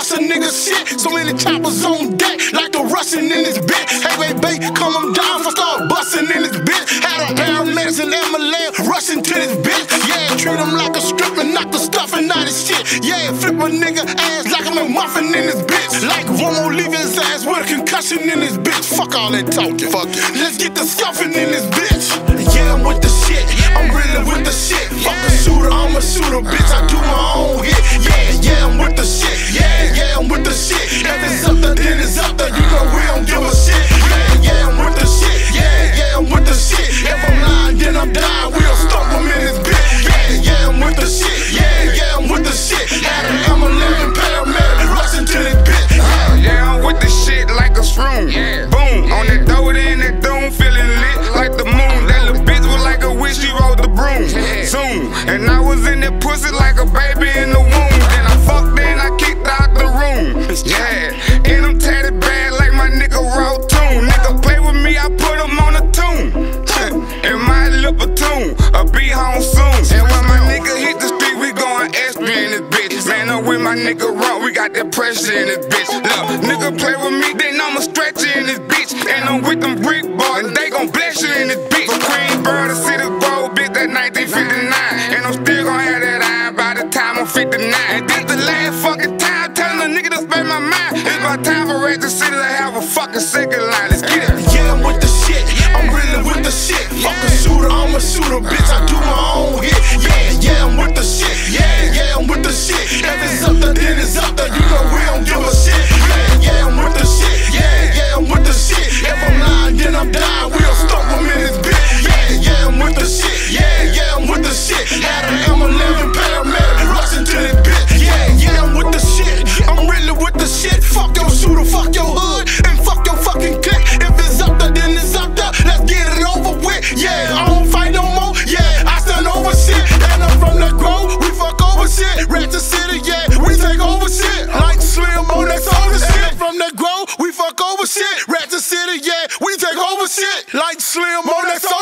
bust a nigga shit. So many choppers on deck, like the Russian in this bitch. Hey, baby, come on down, for start busting in this bitch. Had a paramedics and MLA rushing to this bitch. Yeah, treat him like a stripper, knock the stuffing out his shit. Yeah, flip a nigga ass like I'm a muffin in this bitch. Like Romo leave his ass with a concussion in this bitch. Fuck all that talking. Fuck it. Let's get the scuffing in this bitch. Yeah, I'm with the shit. I'm really with the shit. Fuck a shooter, I'm a shooter, bitch. I do my own hit. Yeah, I'm with the shit. Yeah, I'm with the shit. If it's up there, then it's up there. You know we don't give a shit. Yeah, I'm with the shit. Yeah, I'm with the shit. If I'm lying, then I'm dying. We'll stomp them in this bitch. Yeah, I'm with the shit. Yeah, I'm with the shit. Had an M11 paramedic rushing to this bitch. Yeah, I'm with the shit like a shroom. Boom, on that dough, in that doom, feeling lit like the moon. That little bitch was like a witch, she rode the broom. Zoom, and I was in that pussy like a baby in the womb. Then I fucked in, I kicked out the room. Yeah, and I'm tatted bad like my nigga Raw Tune. Nigga play with me, I put him on a tune. In my little platoon, I'll be home soon. And when my nigga hit the street, we going extra in this bitch. Man, I'm with my nigga Raw, we got that pressure in this bitch. Look, nigga play with me, then I'ma stretch you in this bitch. And I'm with them brick boys, and they gon' bless you in this bitch. From Queensboro to City Grove, bitch, that 1959. And I'm still gon' have that iron by the time I'm 59. And this the last fucking time telling a nigga to spend my mind. It's my time for Red City to have a fucking second line. Let's get it. Yeah, I'm with the shit. I'm really with the shit. Fuck a shooter, I'm a shooter, bitch. I do my own hit. Yeah, I'm with the shit. Yeah, I'm with the shit. If it's up there, then it's up there. You know we don't give a shit. Yeah, I'm with the shit. Yeah, I'm with the shit. If I'm lying, then I'm dying. We'll stomp them in this bitch. Yeah, I'm with the shit. Yeah, I'm with the shit. Had an M11 paramedic rushing to this bitch. Yeah, I'm with the shit. I'm really with the shit. Fuck your shooter, fuck your hood, and fuck your fucking clique. If it's up there, then it's up there. Let's get it over with. Yeah, I don't fight no more. Yeah, I stand over shit. And I'm from the Grove, we fuck over shit. Ratchet City, yeah, we take over shit. Like Slim on that soda shit. From the Grove, we fuck over shit. Ratchet City, yeah, we take over shit. Like Slim on that soda